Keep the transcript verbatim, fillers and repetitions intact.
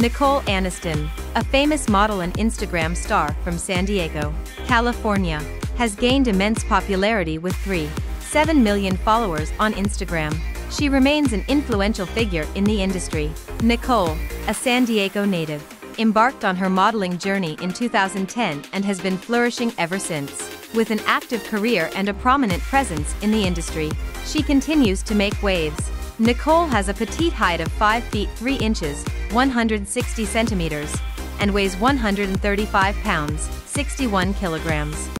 Nicole Aniston, a famous model and Instagram star from San Diego, California, has gained immense popularity with three point seven million followers on Instagram. She remains an influential figure in the industry. Nicole, a San Diego native, embarked on her modeling journey in two thousand ten and has been flourishing ever since. With an active career and a prominent presence in the industry, she continues to make waves. Nicole has a petite height of five feet three inches, one hundred sixty centimeters, and weighs one hundred thirty-five pounds, sixty-one kilograms.